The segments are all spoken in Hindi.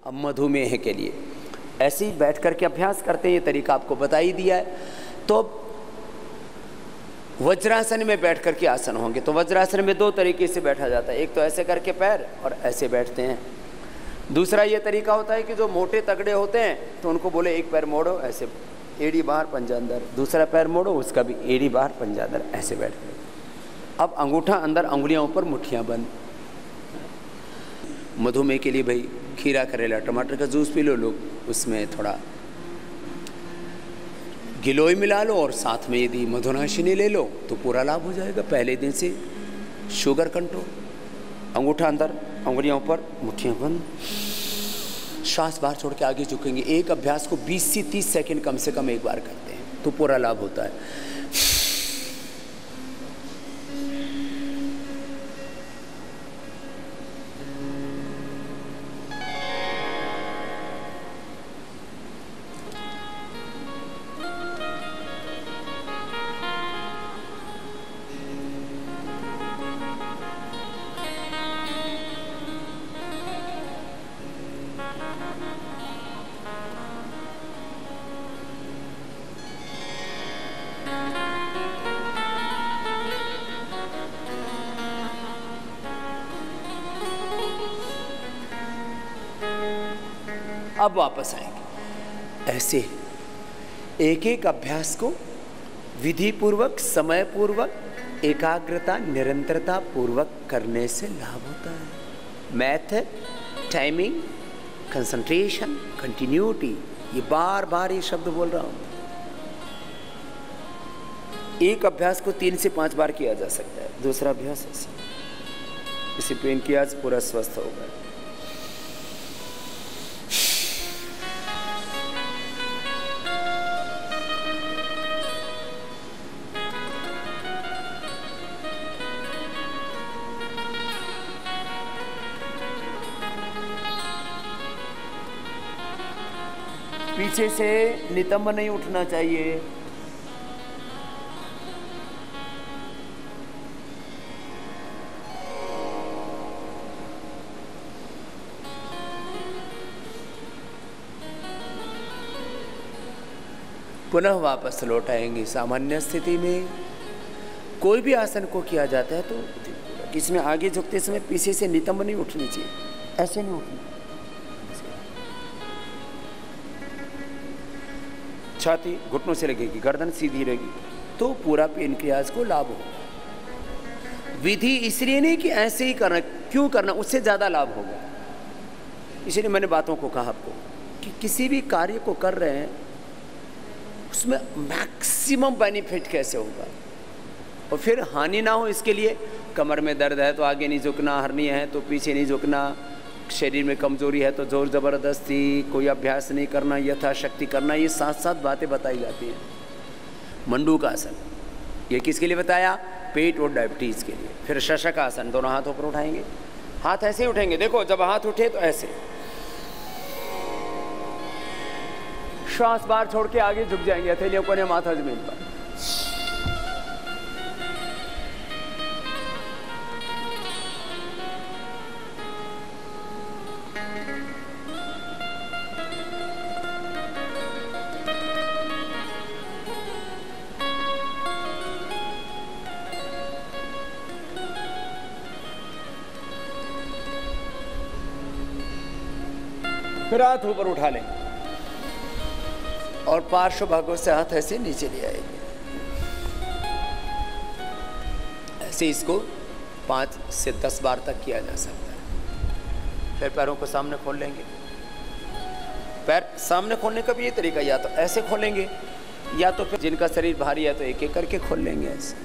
अब मधुमेह के लिए ऐसे ही बैठ करके अभ्यास करते हैं, ये तरीका आपको बता ही दिया है। तो वज्रासन में बैठ करके आसन होंगे। तो वज्रासन में दो तरीके से बैठा जाता है, एक तो ऐसे करके पैर और ऐसे बैठते हैं। दूसरा ये तरीका होता है कि जो मोटे तगड़े होते हैं तो उनको बोले एक पैर मोड़ो, ऐसे एड़ी बाहर पंजा अंदर, दूसरा पैर मोड़ो, उसका भी एड़ी बाहर पंजा अंदर, ऐसे बैठ गए। अब अंगूठा अंदर, अंगुलियां ऊपर, मुट्ठियां बंद। मधुमेह के लिए भाई खीरा, करेला, टमाटर का जूस पी लो लोग, उसमें थोड़ा गिलोय मिला लो और साथ में यदि मधुनाशिनी ले लो तो पूरा लाभ हो जाएगा। पहले दिन से शुगर कंट्रोल। अंगूठा अंदर, अंगुलियां ऊपर, मुट्ठियां बंद, श्वास बाहर छोड़ के आगे झुकेंगे। एक अभ्यास को 20 से 30 सेकंड कम से कम एक बार करते हैं तो पूरा लाभ होता है। अब वापस आएंगे ऐसे एक एक अभ्यास को विधि पूर्वक, समय पूर्वक, एकाग्रता, निरंतरता पूर्वक करने से लाभ होता है। मेथड, टाइमिंग, कंसंट्रेशन, कंटिन्यूटी, ये बार बार ये शब्द बोल रहा हूं। एक अभ्यास को 3 से 5 बार किया जा सकता है, दूसरा अभ्यास ऐसे डिसिप्लिन किया पूरा स्वस्थ होगा। पीछे से नितंब नहीं उठना चाहिए। पुनः वापस लौट आएंगे सामान्य स्थिति में। कोई भी आसन को किया जाता है तो इसमें आगे झुकते समय पीछे से नितंब नहीं उठनी चाहिए, ऐसे नहीं उठना। छाती घुटनों से लगेगी, गर्दन सीधी रहेगी तो पूरा पेनक्रियाज को लाभ होगा। विधि इसलिए नहीं कि ऐसे ही करना, क्यों करना, उससे ज़्यादा लाभ होगा। इसलिए मैंने बातों को कहा आपको कि किसी भी कार्य को कर रहे हैं उसमें मैक्सिमम बेनिफिट कैसे होगा और फिर हानि ना हो। इसके लिए कमर में दर्द है तो आगे नहीं झुकना, हर्निया है तो पीछे नहीं झुकना, शरीर में कमजोरी है तो जोर ज़बरदस्ती कोई अभ्यास नहीं करना, यथाशक्ति करना, ये साथ साथ बातें बताई जाती हैं। मंडूक आसन ये किसके लिए बताया? पेट और डायबिटीज़ के लिए। फिर शशक आसन, दोनों हाथ ऊपर उठाएंगे, हाथ ऐसे ही उठेंगे। देखो जब हाथ उठे तो ऐसे, श्वास बाहर छोड़ के आगे झुक जाएंगे, हथेलियों को ने माथा जमीन पर। फिर हाथ ऊपर उठा लेंगे और पार्श्व भागों से हाथ ऐसे नीचे ले आएंगे। ऐसे इसको 5 से 10 बार तक किया जा सकता है। फिर पैरों को सामने खोल लेंगे। पैर सामने खोलने का भी ये तरीका, या तो ऐसे खोलेंगे या तो फिर जिनका शरीर भारी है तो एक एक करके खोल लेंगे ऐसे।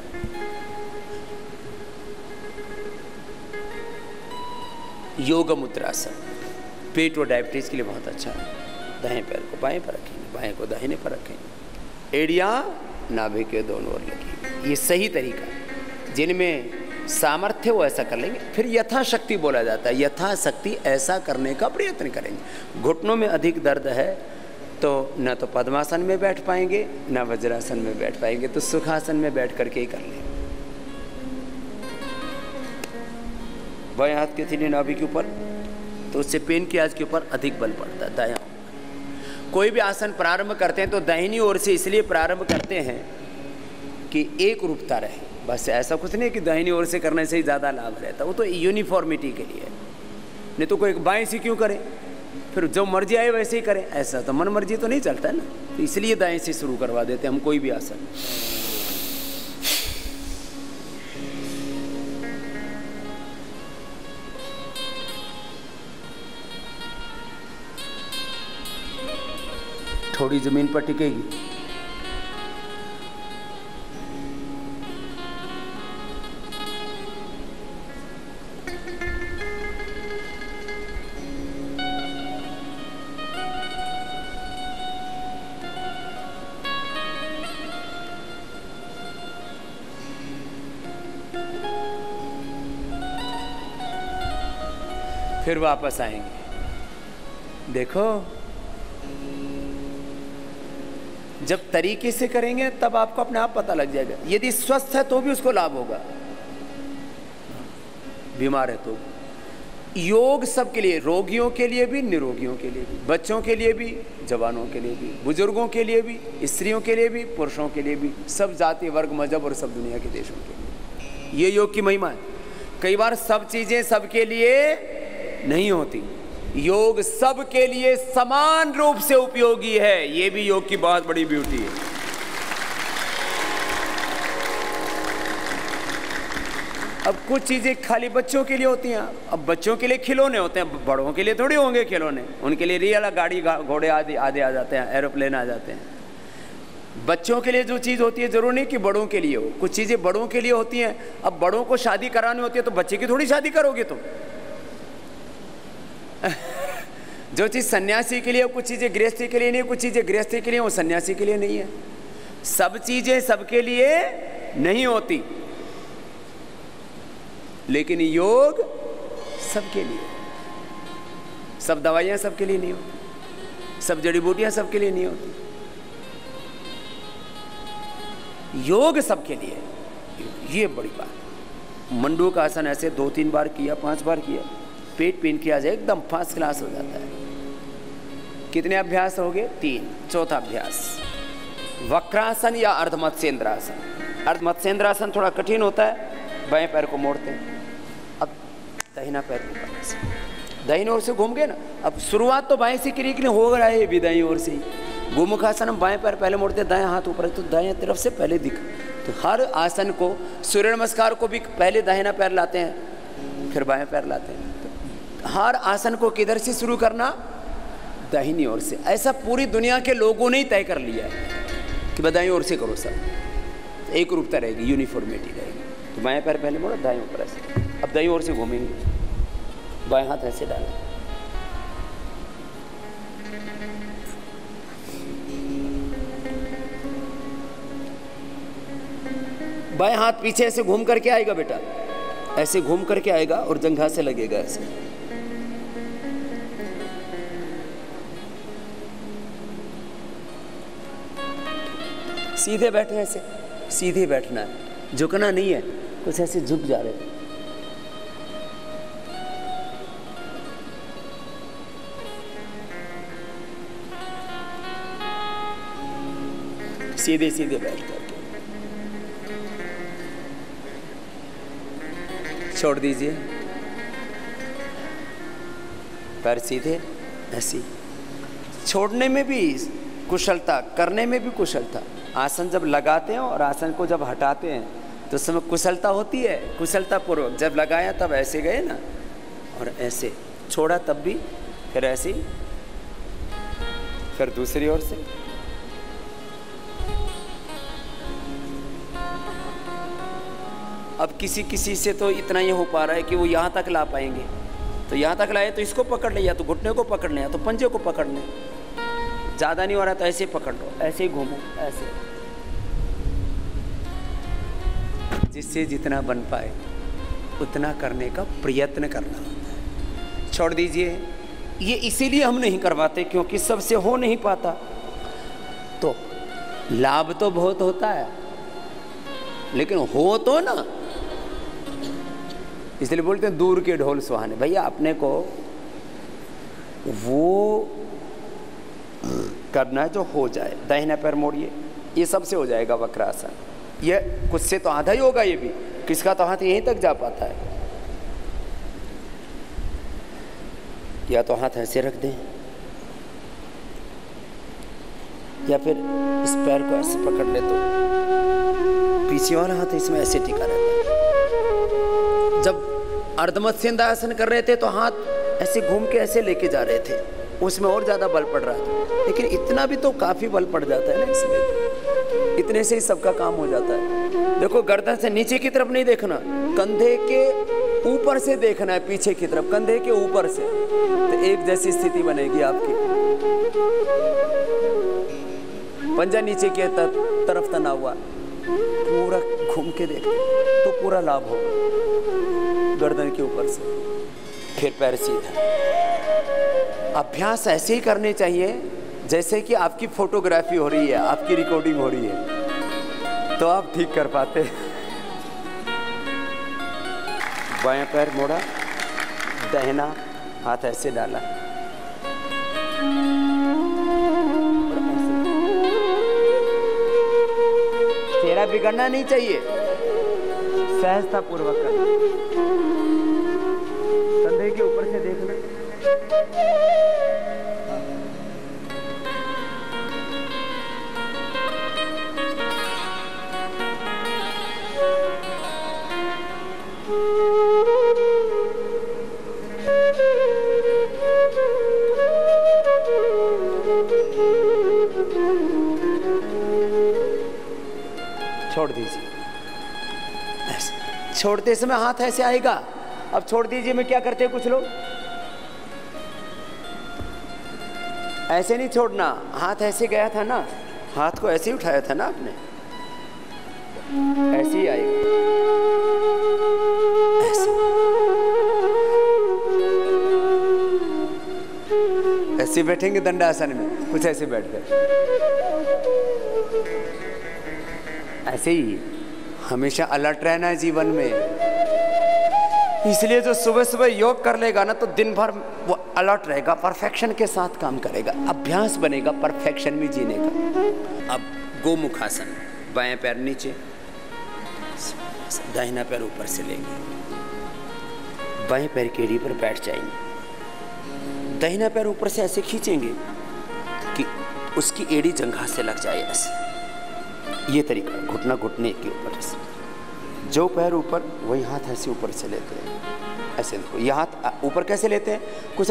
योग मुद्रासन पेट और डायबिटीज के लिए बहुत अच्छा है। दाएं पैर को बाएं पर रखेंगे, बाएं को दाहिने पर रखेंगे, एड़ियाँ नाभि के दोनों ओर लगेंगी। ये सही तरीका है। जिनमें सामर्थ्य वो ऐसा कर लेंगे। फिर यथाशक्ति बोला जाता है, यथाशक्ति ऐसा करने का प्रयत्न करेंगे। घुटनों में अधिक दर्द है तो न तो पद्मासन में बैठ पाएंगे न वज्रासन में बैठ पाएंगे, तो सुखासन में बैठ करके ही कर लेंगे। बाएं हाथ की हथेली नाभि के ऊपर, तो उससे पेन क्रियाज के ऊपर अधिक बल पड़ता है। दायां कोई भी आसन प्रारंभ करते हैं तो दाहिनी ओर से इसलिए प्रारंभ करते हैं कि एक रूपता रहे, बस ऐसा कुछ नहीं कि दाहिनी ओर से करने से ही ज़्यादा लाभ रहता, वो तो यूनिफॉर्मिटी के लिए। नहीं तो कोई बाएं से क्यों करे, फिर जो मर्जी आए वैसे ही करें, ऐसा तो मन मर्जी तो नहीं चलता है ना, तो इसलिए दाएं से शुरू करवा देते हम कोई भी आसन। थोड़ी जमीन पर टिकेगी। फिर वापस आएंगे। देखो जब तरीके से करेंगे तब आपको अपने आप पता लग जाएगा। यदि स्वस्थ है तो भी उसको लाभ होगा, बीमार है तो। योग सबके लिए, रोगियों के लिए भी, निरोगियों के लिए भी, बच्चों के लिए भी, जवानों के लिए भी, बुजुर्गों के लिए भी, स्त्रियों के लिए भी, पुरुषों के लिए भी, सब जाति वर्ग मजहब और सब दुनिया के देशों के लिए। ये योग की महिमा है। कई बार सब चीजें सबके लिए नहीं होती, योग सबके लिए समान रूप से उपयोगी है। ये भी योग की बहुत बड़ी ब्यूटी है। अब कुछ चीजें खाली बच्चों के लिए होती हैं, अब बच्चों के लिए खिलौने होते हैं, बड़ों के लिए थोड़ी होंगे खिलौने। उनके लिए रियल गाड़ी घोड़े आदि आ जाते हैं, एरोप्लेन आ जाते हैं। बच्चों के लिए जो चीज़ होती है जरूर नहीं कि बड़ों के लिए हो, कुछ चीज़ें बड़ों के लिए होती हैं। अब बड़ों को शादी करानी होती है तो बच्चे की थोड़ी शादी करोगे तुम। जो चीज़ सन्यासी के लिए, कुछ चीज़ें गृहस्थी के लिए नहीं, कुछ चीज़ें गृहस्थी के लिए, वो सन्यासी के लिए नहीं है। सब चीज़ें सबके लिए नहीं होती, लेकिन योग सबके लिए। सब दवाइयाँ सबके लिए नहीं होती, सब जड़ी बूटियाँ सबके लिए नहीं होती, योग सबके लिए। ये बड़ी बात। मंडू का आसन ऐसे 2-3 बार किया, 5 बार किया, पेट पेन किया जाए एकदम फर्स्ट क्लास हो जाता है। कितने अभ्यास हो गए? 3। चौथा अभ्यास वक्रासन या अर्धमत्स्येंद्रासन। अर्धमत्स्येंद्रासन थोड़ा कठिन होता है, बाएं पैर को मोड़ते हैं। अब दाहिना पैर ऊपर से, दाहिनी ओर से घूम गए ना। अब शुरुआत तो बाएं से करी कि हो रहा है, भी दाईं ओर से ही। गोमुखासन हम बाएं पैर पहले मोड़ते हैं, दाएं हाथ ऊपर, तो दाएं तरफ से पहले दिख। तो हर आसन को, सूर्य नमस्कार को भी पहले दाहिना पैर लाते हैं, फिर बाएं पैर लाते हैं। तो हर आसन को किधर से शुरू करना? दाहिनी ओर से। ऐसा पूरी दुनिया के लोगों ने ही तय कर लिया है कि दाईं ओर से करो सब, तो एक रूपता रहेगी, यूनिफॉर्मिटी रहेगी। तो बाएं पैर पहले मोड़ो, दाएं ऊपर ऐसे। अब दाईं ओर से घूमेंगे, बाएं हाथ ऐसे डालें, बाएं हाथ पीछे ऐसे घूम करके आएगा बेटा, ऐसे घूम करके आएगा और जंघा से लगेगा ऐसे। सीधे बैठे, ऐसे सीधे बैठना है, झुकना नहीं है। कुछ ऐसे झुक जा रहे, सीधे सीधे बैठ करके छोड़ दीजिए, पैर सीधे ऐसी। छोड़ने में भी कुशलता, करने में भी कुशलता। आसन जब लगाते हैं और आसन को जब हटाते हैं तो उस समय कुशलता होती है, कुशलता पूर्वक। जब लगाया तब ऐसे गए ना, और ऐसे छोड़ा तब भी, फिर ऐसे, फिर दूसरी ओर से। अब किसी किसी से तो इतना ही हो पा रहा है कि वो यहाँ तक ला पाएंगे, तो यहाँ तक लाए तो इसको पकड़ ले, या तो घुटने को पकड़ ले, या तो पंजे को पकड़ ले। ज़्यादा नहीं हो रहा तो ऐसे पकड़ लो, ऐसे ही घूमो, ऐसे, जिससे जितना बन पाए उतना करने का प्रयत्न करना होता है। छोड़ दीजिए। ये इसीलिए हम नहीं करवाते क्योंकि सबसे हो नहीं पाता। तो लाभ तो बहुत होता है, लेकिन हो तो ना, इसलिए बोलते हैं दूर के ढोल सुहाने। भैया अपने को वो करना है जो हो जाए। दाहिना पैर मोड़िए, ये सबसे हो जाएगा वक्रासन। ये कुछ से तो आधा ही होगा, ये भी किसका तो हाथ यहीं तक जा पाता है। या तो हाथ ऐसे रख दें या फिर इस पैर को ऐसे पकड़ ले तो पीछे वाला हाथ इसमें ऐसे टिका रहता है। जब अर्धमत्स्येन्द्रासन कर रहे थे तो हाथ ऐसे घूम के ऐसे लेके जा रहे थे, उसमें और ज्यादा बल पड़ रहा था, लेकिन इतना भी तो काफी बल पड़ जाता है ना इसमें, इतने से ही सबका काम हो जाता है। देखो गर्दन से नीचे की तरफ नहीं देखना, कंधे के ऊपर से देखना है, पीछे की तरफ कंधे के ऊपर से, तो एक जैसी स्थिति बनेगी आपकी। पंजा नीचे की तरफ तना हुआ, पूरा घूम के देख तो पूरा लाभ होगा गर्दन के ऊपर से। फिर पैर सीधा। अभ्यास ऐसे ही करने चाहिए जैसे कि आपकी फोटोग्राफी हो रही है, आपकी रिकॉर्डिंग हो रही है, तो आप ठीक कर पाते। बायां पैर मोड़ा, दाहिना हाथ ऐसे डाला, चेहरा बिगड़ना नहीं चाहिए, सहजता पूर्वक करना, कंधे के ऊपर से देखना। छोड़ दीजिए, छोड़ते समय हाथ ऐसे आएगा। अब छोड़ दीजिए में क्या करते हैं कुछ लोग, ऐसे नहीं छोड़ना, हाथ ऐसे गया था ना, हाथ को ऐसे ही उठाया था ना आपने, ऐसे ही आएगा, ऐसे बैठेंगे दंडासन में, कुछ ऐसे बैठ गए, ऐसे ही हमेशा अलर्ट रहना है जीवन में। इसलिए जो सुबह सुबह योग कर लेगा ना तो दिन भर वो अलर्ट रहेगा, परफेक्शन के साथ काम करेगा, अभ्यास बनेगा परफेक्शन में जीने का। अब गोमुखासन, बाएं पैर नीचे, दाहिना पैर ऊपर से लेंगे, बाएं पैर की एड़ी पर बैठ जाएंगे, दाहिना पैर ऊपर से ऐसे खींचेंगे कि उसकी एड़ी जंघा से लग जाए, ऐसे। ये तरीका, घुटना घुटने के ऊपर से, जो पैर ऊपर वही हाथ ऐसे ऊपर से लेते हैं, ऐसे देखो। ये हाथ ऊपर कैसे लेते हैं, कुछ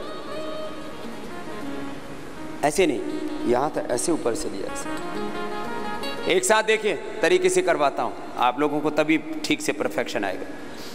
ऐसे नहीं, ये हाथ ऐसे ऊपर से लिया, ऐसे। एक साथ देखिए, तरीके से करवाता हूं आप लोगों को, तभी ठीक से परफेक्शन आएगा।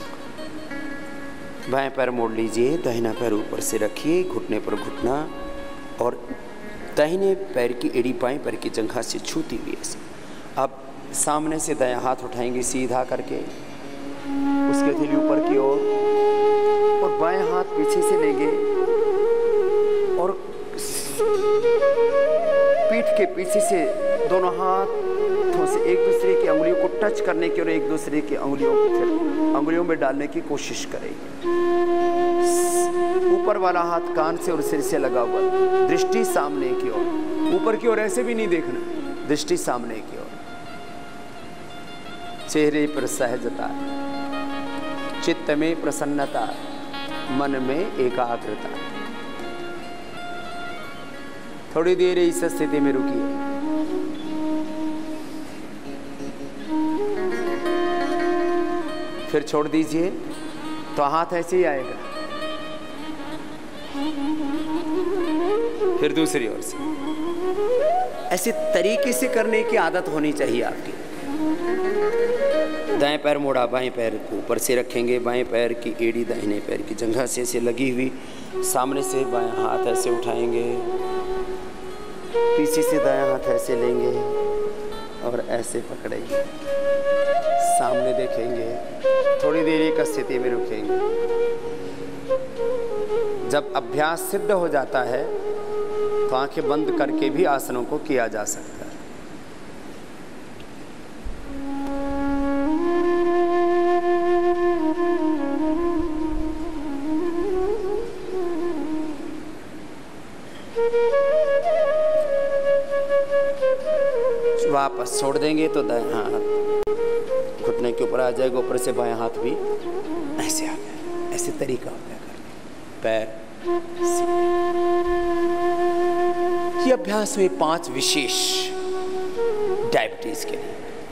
बाएं पैर मोड़ लीजिए, दाहिना पैर ऊपर से रखिए, घुटने पर घुटना, और दाहिने पैर की एड़ी बाएं पैर की जंघा से छूती हुई ऐसे। अब सामने से दायां हाथ उठाएंगे सीधा करके, उसके हथेली ऊपर की ओर, और बाएं हाथ पीछे से लेंगे और पीठ के पीछे से दोनों हाथों से एक दूसरे की अंगुलियों को टच करने की और एक दूसरे की अंगुलियों को फिर अंगुलियों में डालने की कोशिश करेंगे। ऊपर वाला हाथ कान से और सिर से लगा हुआ, दृष्टि सामने की ओर, ऊपर की ओर ऐसे भी नहीं देखना, दृष्टि सामने की ओर। चेहरे पर सहजता, चित्त में प्रसन्नता, मन में एकाग्रता। थोड़ी देर इस स्थिति में रुकिए। फिर छोड़ दीजिए तो हाथ ऐसे ही आएगा, फिर दूसरी ओर से। ऐसे तरीके से करने की आदत होनी चाहिए आपकी। दाएं पैर मोड़ा, बाएं पैर को ऊपर से रखेंगे, बाएं पैर की एड़ी दाहिने पैर की जंघा से ऐसे लगी हुई, सामने से बाएं हाथ ऐसे उठाएंगे, पीछे से दायां हाथ ऐसे लेंगे और ऐसे पकड़ेंगे, सामने देखेंगे, थोड़ी देर एक स्थिति में रुकेंगे। जब अभ्यास सिद्ध हो जाता है तो आंखें बंद करके भी आसनों को किया जा सकता है। वापस छोड़ देंगे तो दायां हाथ घुटने के ऊपर आ जाएगा, ऊपर से बायां हाथ भी ऐसे आ गया। ऐसे तरीका हो गया करने, पैर सीधे। ये अभ्यास हुए 5 विशेष डायबिटीज के लिए।